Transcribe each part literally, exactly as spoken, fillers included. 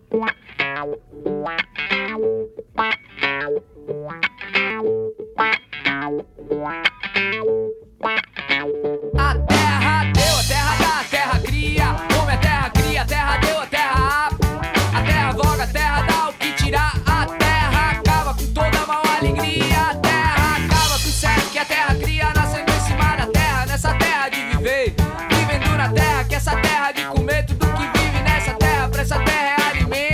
A terra deu, a terra dá, a terra cria. Come a terra cria, a terra deu, a terra abre. A terra voga, a terra dá o que tirar. A terra acaba com toda mal alegria. A terra acaba com o certo que a terra cria. Nascendo em cima da terra, nessa terra de viver. Vivendo na terra, que essa terra de comer. Tudo que vive nessa terra, pra essa terra é alimento.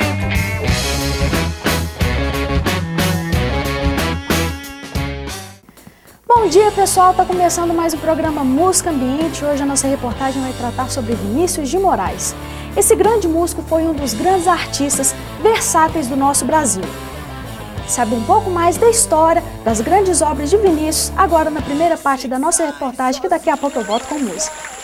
Bom dia, pessoal, está começando mais um programa Música Ambiente. Hoje a nossa reportagem vai tratar sobre Vinícius de Moraes. Esse grande músico foi um dos grandes artistas versáteis do nosso Brasil. Sabe um pouco mais da história das grandes obras de Vinícius agora na primeira parte da nossa reportagem, que daqui a pouco eu volto com música.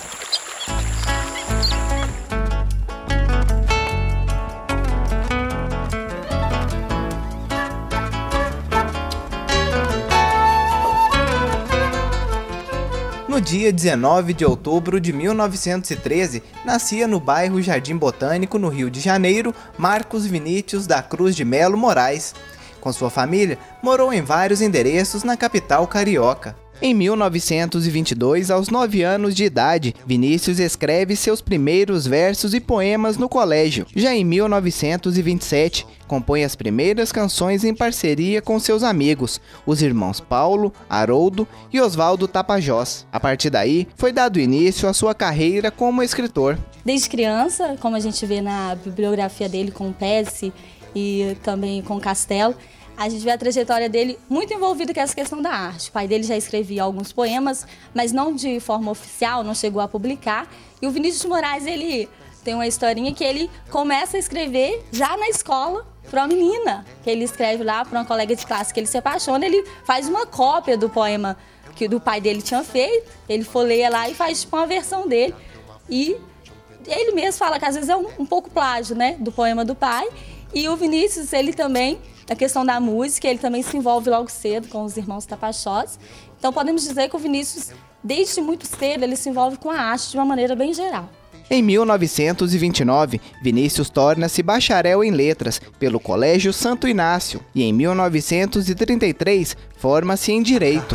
No dia dezenove de outubro de mil novecentos e treze, nascia no bairro Jardim Botânico, no Rio de Janeiro, Marcos Vinícius da Cruz de Melo Moraes. Com sua família, morou em vários endereços na capital carioca. Em mil novecentos e vinte e dois, aos nove anos de idade, Vinícius escreve seus primeiros versos e poemas no colégio. Já em mil novecentos e vinte e sete, compõe as primeiras canções em parceria com seus amigos, os irmãos Paulo, Haroldo e Oswaldo Tapajós. A partir daí, foi dado início à sua carreira como escritor. Desde criança, como a gente vê na bibliografia dele com Pesce e também com Castelo, a gente vê a trajetória dele muito envolvida com essa questão da arte. O pai dele já escrevia alguns poemas, mas não de forma oficial, não chegou a publicar. E o Vinícius de Moraes, ele tem uma historinha que ele começa a escrever já na escola para uma menina, que ele escreve lá para uma colega de classe que ele se apaixona. Ele faz uma cópia do poema que o pai dele tinha feito, ele folheia lá e faz tipo uma versão dele. E ele mesmo fala que às vezes é um, um pouco plágio, né, do poema do pai. E o Vinícius, ele também, na questão da música, ele também se envolve logo cedo com os irmãos Tapajós. Então podemos dizer que o Vinícius, desde muito cedo, ele se envolve com a arte de uma maneira bem geral. Em mil novecentos e vinte e nove, Vinícius torna-se bacharel em letras pelo Colégio Santo Inácio e em mil novecentos e trinta e três forma-se em Direito.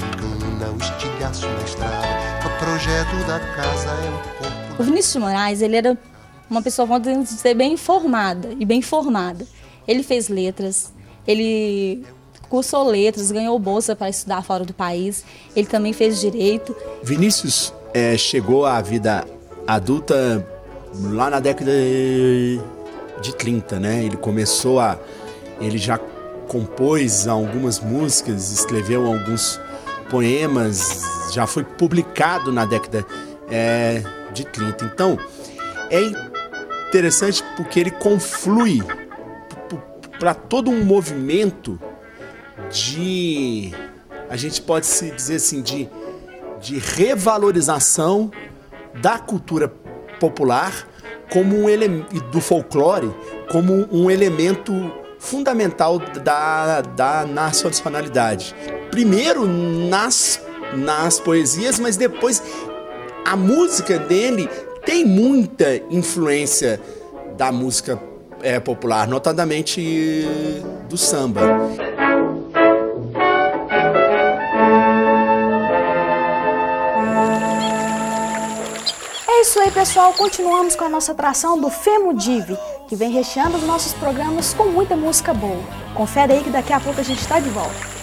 O Vinícius de Moraes, ele era uma pessoa, vamos dizer, bem informada e bem formada. Ele fez letras, ele cursou letras, ganhou bolsa para estudar fora do país, ele também fez direito. Vinícius é, chegou à vida adulta lá na década de trinta, né? Ele começou a... ele já compôs algumas músicas, escreveu alguns poemas, já foi publicado na década é, de trinta. Então, é interessante porque ele conflui para todo um movimento de, a gente pode se dizer assim, de, de revalorização da cultura popular como um elemento, do folclore como um elemento fundamental da, da nacionalidade. Primeiro nas, nas poesias, mas depois a música dele tem muita influência da música é, popular, notadamente do samba. É isso aí, pessoal. Continuamos com a nossa atração do Femudive, que vem recheando os nossos programas com muita música boa. Confere aí que daqui a pouco a gente está de volta.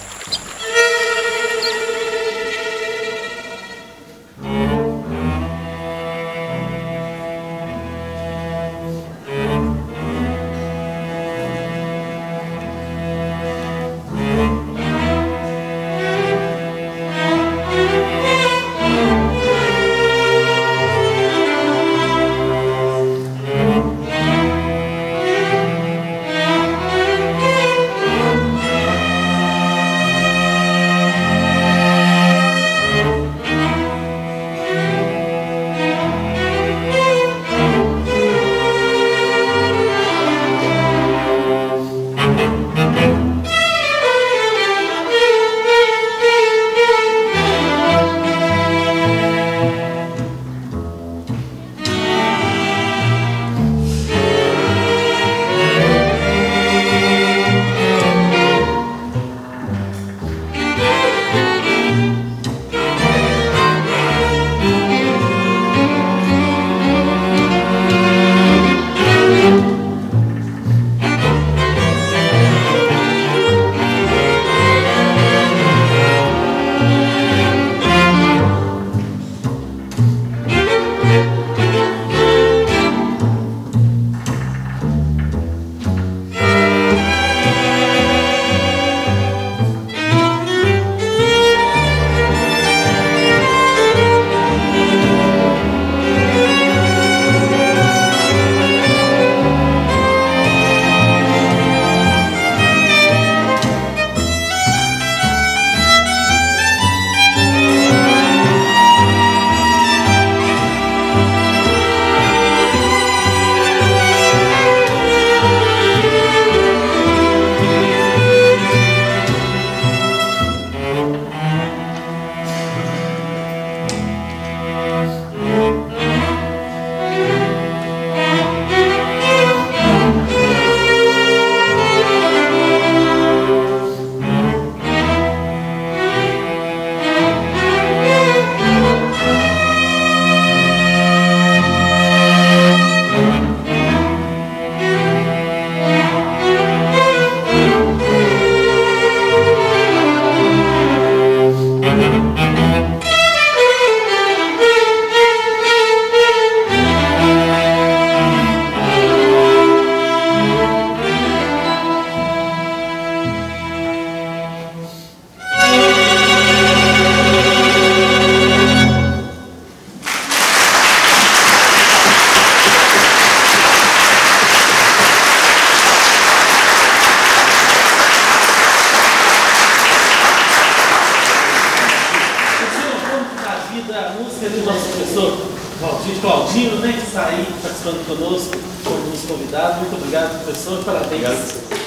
Claudinho, né, que está aí participando conosco, como nos convidados. Muito obrigado, professor. Parabéns. Obrigado.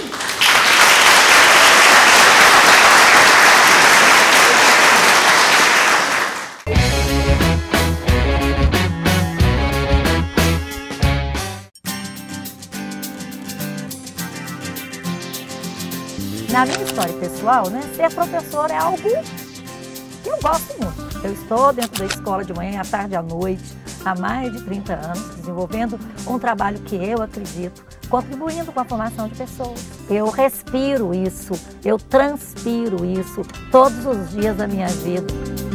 Na minha história pessoal, né, ser professor é algo que eu gosto muito. Eu estou dentro da escola de manhã, à tarde e à noite, há mais de trinta anos, desenvolvendo um trabalho que eu acredito, contribuindo com a formação de pessoas. Eu respiro isso, eu transpiro isso todos os dias da minha vida.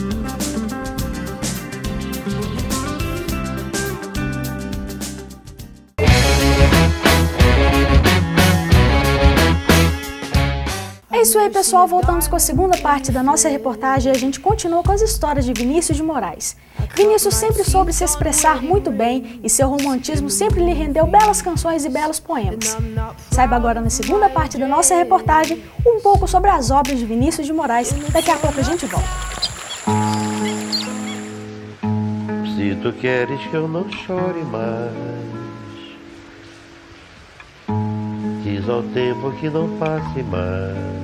É isso aí, pessoal. Voltamos com a segunda parte da nossa reportagem e a gente continua com as histórias de Vinícius de Moraes. Vinícius sempre soube se expressar muito bem e seu romantismo sempre lhe rendeu belas canções e belos poemas. Saiba agora na segunda parte da nossa reportagem um pouco sobre as obras de Vinícius de Moraes. Daqui a pouco a gente volta. Se tu queres que eu não chore mais, diz ao tempo que não passe mais.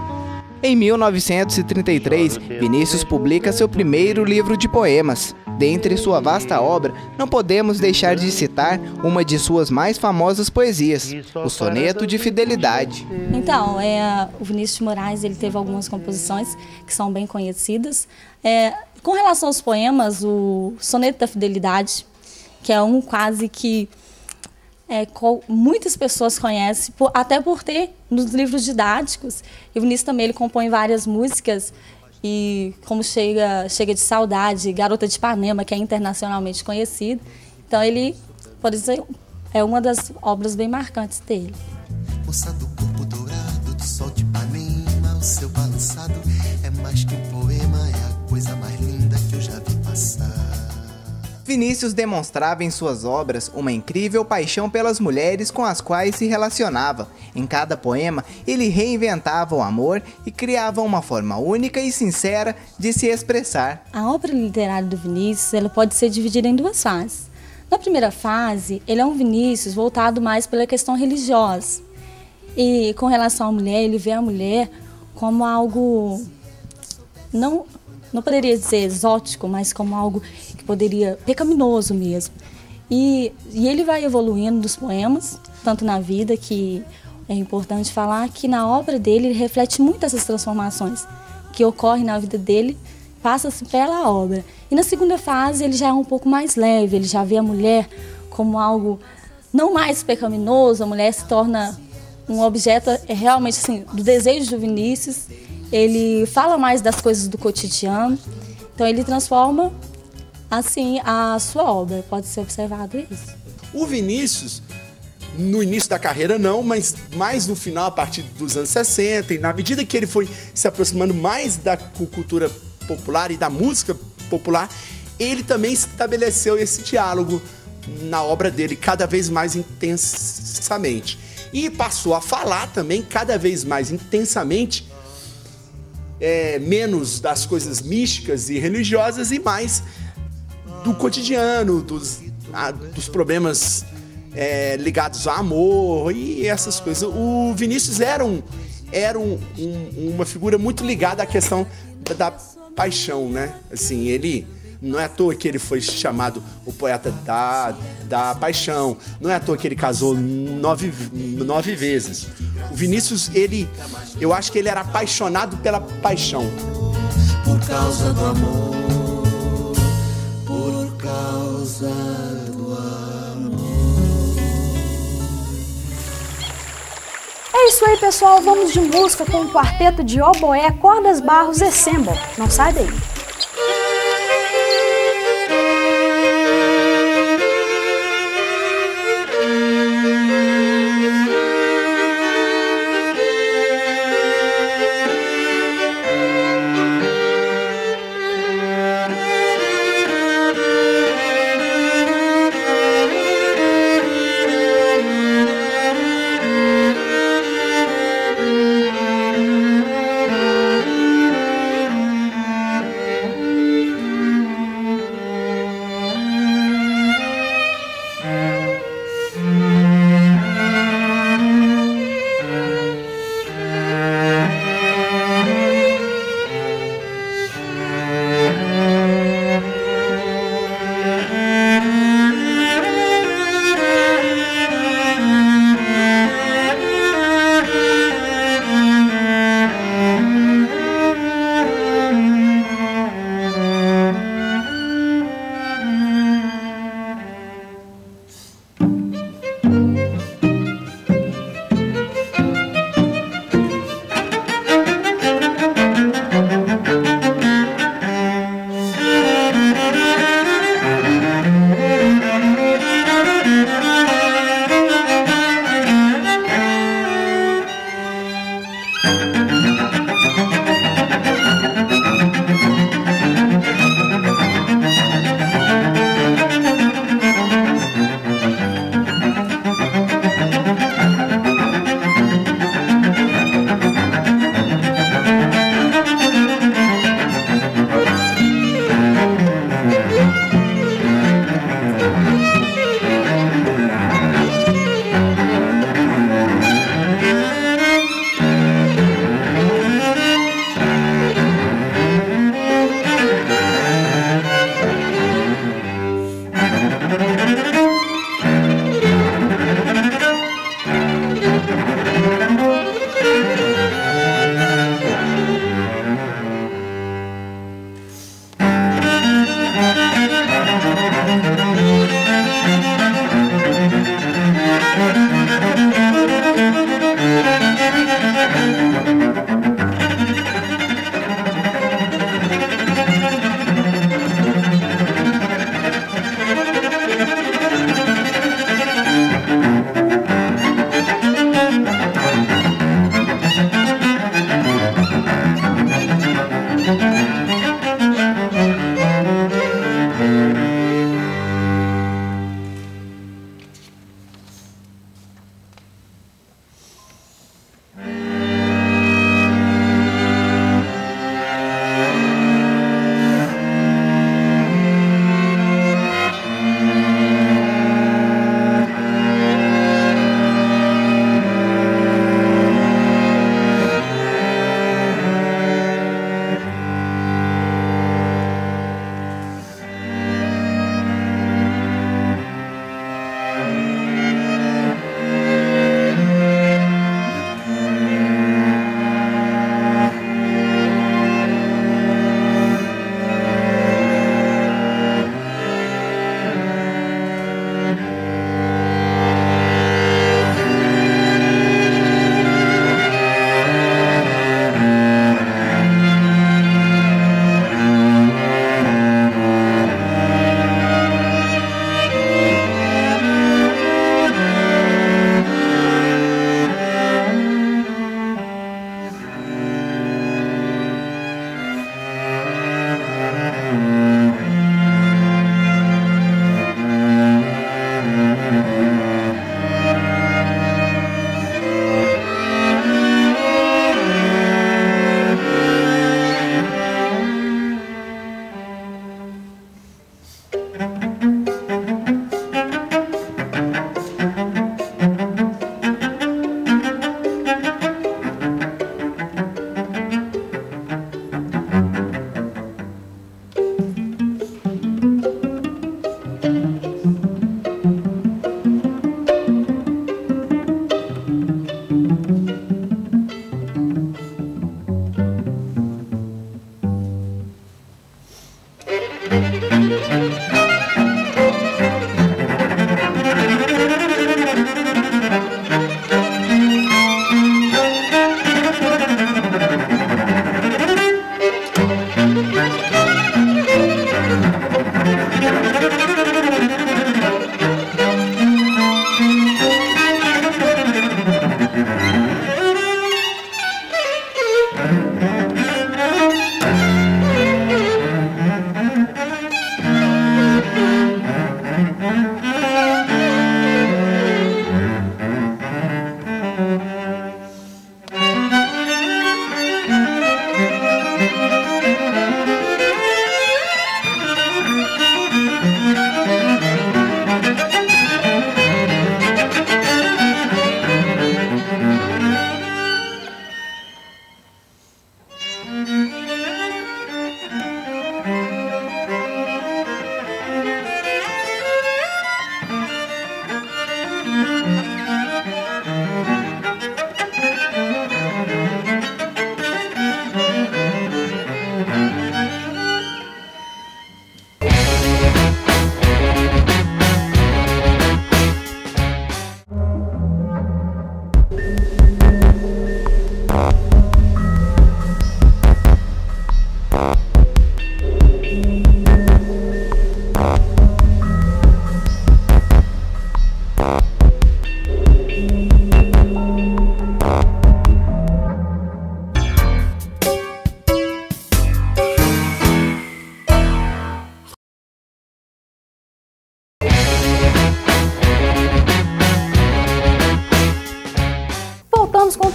Em mil novecentos e trinta e três, Vinícius publica seu primeiro livro de poemas. Dentre sua vasta obra, não podemos deixar de citar uma de suas mais famosas poesias, o Soneto de Fidelidade. Então, é, o Vinícius de Moraes ele teve algumas composições que são bem conhecidas. É, com relação aos poemas, o Soneto da Fidelidade, que é um quase que É, muitas pessoas conhecem, por, até por ter nos livros didáticos. E o Vinícius também ele compõe várias músicas, e como Chega, Chega de Saudade, Garota de Ipanema, que é internacionalmente conhecido. Então ele, por exemplo, é uma das obras bem marcantes dele. Moça do corpo dourado, do sol de Ipanema, o seu balançado é mais que um poema, é a coisa mais linda que eu já vi passar. Vinícius demonstrava em suas obras uma incrível paixão pelas mulheres com as quais se relacionava. Em cada poema, ele reinventava o amor e criava uma forma única e sincera de se expressar. A obra literária do Vinícius ela pode ser dividida em duas fases. Na primeira fase, ele é um Vinícius voltado mais pela questão religiosa. E com relação à mulher, ele vê a mulher como algo, não, não poderia dizer exótico, mas como algo que poderia, pecaminoso mesmo. E, e ele vai evoluindo dos poemas, tanto na vida, que é importante falar que na obra dele ele reflete muito essas transformações que ocorrem na vida dele, passa-se pela obra. E na segunda fase ele já é um pouco mais leve, ele já vê a mulher como algo não mais pecaminoso, a mulher se torna um objeto é realmente assim, do desejo do Vinícius. Ele fala mais das coisas do cotidiano, então ele transforma assim a sua obra, pode ser observado isso. O Vinícius, no início da carreira não, mas mais no final, a partir dos anos sessenta, e na medida que ele foi se aproximando mais da cultura popular e da música popular, ele também estabeleceu esse diálogo na obra dele cada vez mais intensamente. E passou a falar também cada vez mais intensamente, é, menos das coisas místicas e religiosas e mais do cotidiano, dos, a, dos problemas é, ligados ao amor e essas coisas. O Vinícius era, um, era um, um, uma figura muito ligada à questão da, da paixão, né? Assim, ele... Não é à toa que ele foi chamado o poeta da, da paixão. Não é à toa que ele casou nove, nove vezes. O Vinícius, ele, eu acho que ele era apaixonado pela paixão. Por causa do amor, por causa do amor. É isso aí, pessoal. Vamos de música com o quarteto de oboé Cordas Barros Ensemble. Não sai daí.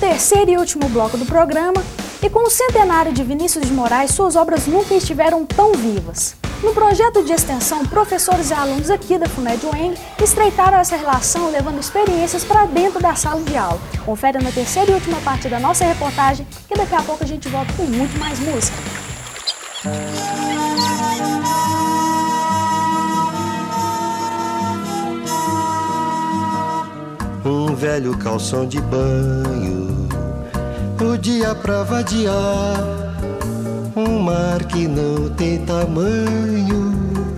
terceiro e último bloco do programa, e com o centenário de Vinícius de Moraes, suas obras nunca estiveram tão vivas. No projeto de extensão, professores e alunos aqui da FUNED UENG estreitaram essa relação, levando experiências para dentro da sala de aula. Confere na terceira e última parte da nossa reportagem, que daqui a pouco a gente volta com muito mais música. Um velho calção de banho, o dia pra vadiar, um mar que não tem tamanho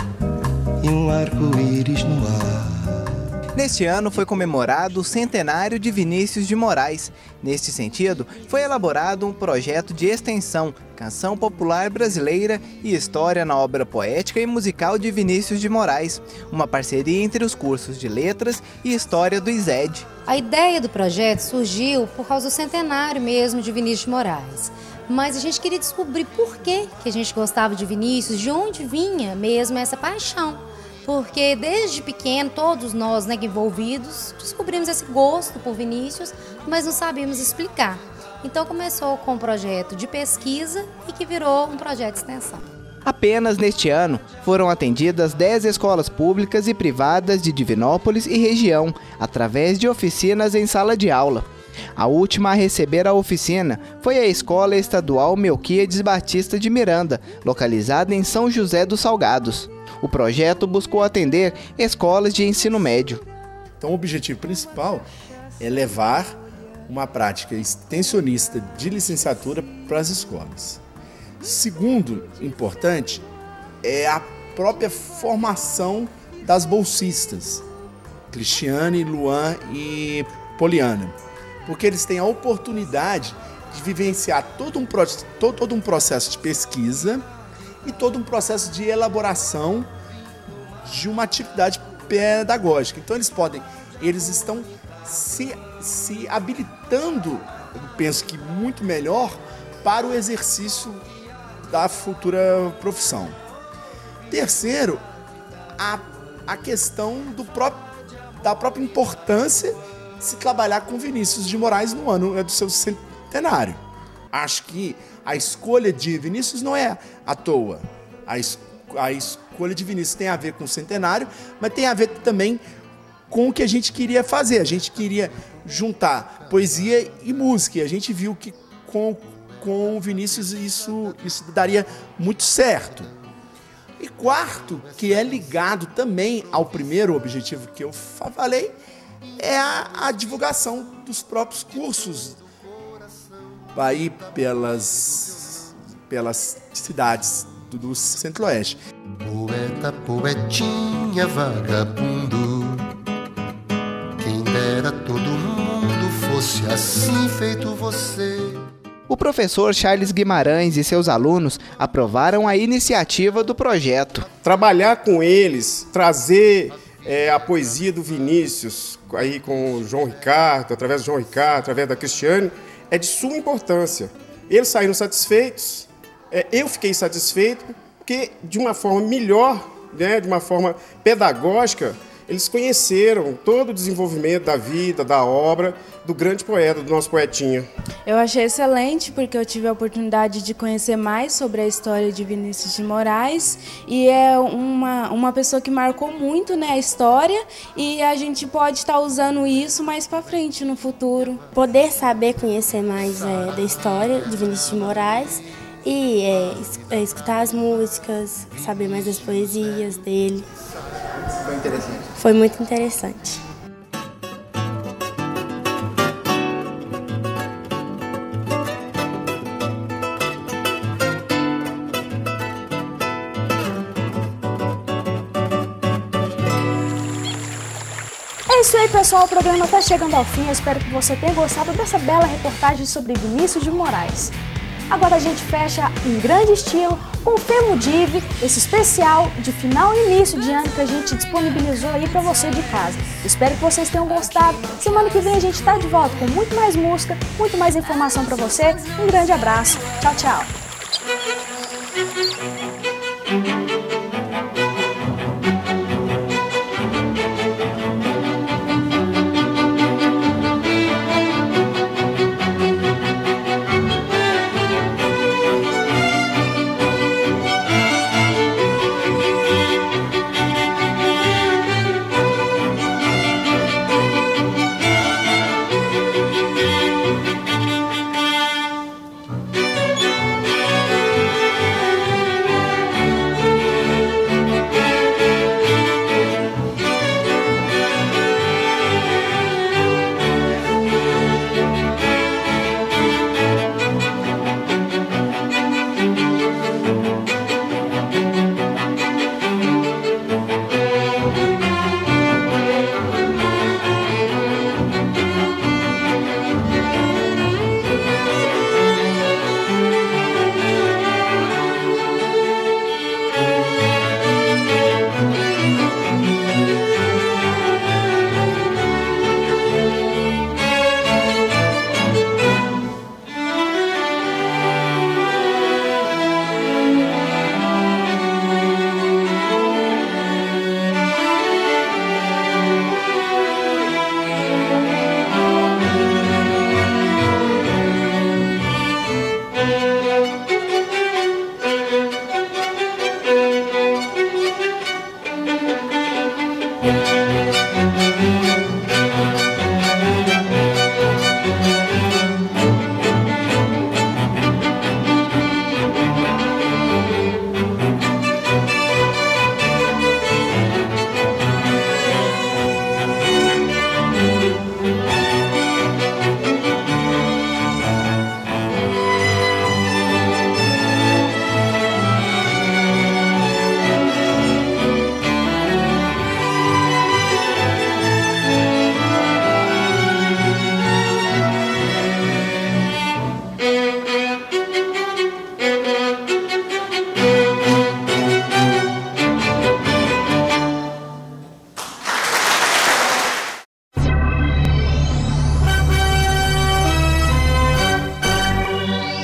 e um arco-íris no ar. Neste ano foi comemorado o centenário de Vinícius de Moraes. Neste sentido, foi elaborado um projeto de extensão, Canção Popular Brasileira e História na Obra Poética e Musical de Vinícius de Moraes, uma parceria entre os cursos de Letras e História do I S E D. A ideia do projeto surgiu por causa do centenário mesmo de Vinícius de Moraes. Mas a gente queria descobrir por que que a gente gostava de Vinícius, de onde vinha mesmo essa paixão. Porque desde pequeno, todos nós, né, envolvidos, descobrimos esse gosto por Vinícius, mas não sabíamos explicar. Então começou com um projeto de pesquisa e que virou um projeto de extensão. Apenas neste ano foram atendidas dez escolas públicas e privadas de Divinópolis e região, através de oficinas em sala de aula. A última a receber a oficina foi a Escola Estadual Melquíades Batista de Miranda, localizada em São José dos Salgados. O projeto buscou atender escolas de ensino médio. Então o objetivo principal é levar uma prática extensionista de licenciatura para as escolas. Segundo, importante, é a própria formação das bolsistas, Cristiane, Luan e Poliana, porque eles têm a oportunidade de vivenciar todo um, todo, todo um processo de pesquisa e todo um processo de elaboração de uma atividade pedagógica. Então eles podem, eles estão se, se habilitando, eu penso que muito melhor, para o exercício da futura profissão. Terceiro, a, a questão do próprio, da própria importância de se trabalhar com Vinícius de Moraes no ano do seu centenário. Acho que a escolha de Vinícius não é à toa. A, es, a escolha de Vinícius tem a ver com o centenário, mas tem a ver também com o que a gente queria fazer. A gente queria juntar poesia e música. E a gente viu que com, com o Vinícius isso, isso daria muito certo. E quarto, que é ligado também ao primeiro objetivo que eu falei, é a, a divulgação dos próprios cursos aí pelas, pelas cidades do, do Centro-Oeste. Poeta, poetinha, vagabundo, quem dera todo mundo fosse assim feito você. O professor Charles Guimarães e seus alunos aprovaram a iniciativa do projeto. Trabalhar com eles, trazer é, a poesia do Vinícius, aí com o João Ricardo, através do João Ricardo, através da Cristiane, é de suma importância. Eles saíram satisfeitos, é, eu fiquei satisfeito, porque de uma forma melhor, né, de uma forma pedagógica, eles conheceram todo o desenvolvimento da vida, da obra, do grande poeta, do nosso poetinha. Eu achei excelente porque eu tive a oportunidade de conhecer mais sobre a história de Vinícius de Moraes e é uma, uma pessoa que marcou muito, né, a história e a gente pode estar usando isso mais para frente no futuro. Poder saber conhecer mais é, da história de Vinícius de Moraes e é, é, escutar as músicas, saber mais das poesias dele. Foi interessante. Foi muito interessante. É isso aí, pessoal. O programa está chegando ao fim. Eu espero que você tenha gostado dessa bela reportagem sobre Vinícius de Moraes. Agora a gente fecha em grande estilo com o Femudive, esse especial de final e início de ano que a gente disponibilizou aí para você de casa. Espero que vocês tenham gostado. Semana que vem a gente está de volta com muito mais música, muito mais informação para você. Um grande abraço. Tchau, tchau.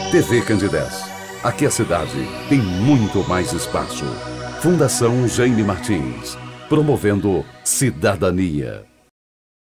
T V Candidez. Aqui a cidade tem muito mais espaço. Fundação Jaime Martins. Promovendo cidadania.